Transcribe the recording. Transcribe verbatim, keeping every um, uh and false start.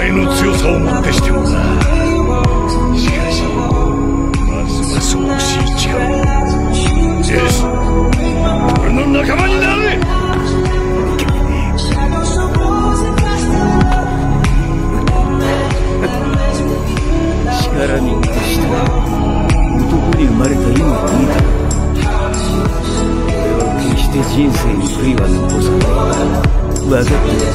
いの強さをもってしてもな。しかしまずはそう欲しい力を。エース、俺の仲間になれ。力に満たした男に生まれた今はいいだろう。俺は決して人生に悔いは残さない。分かった。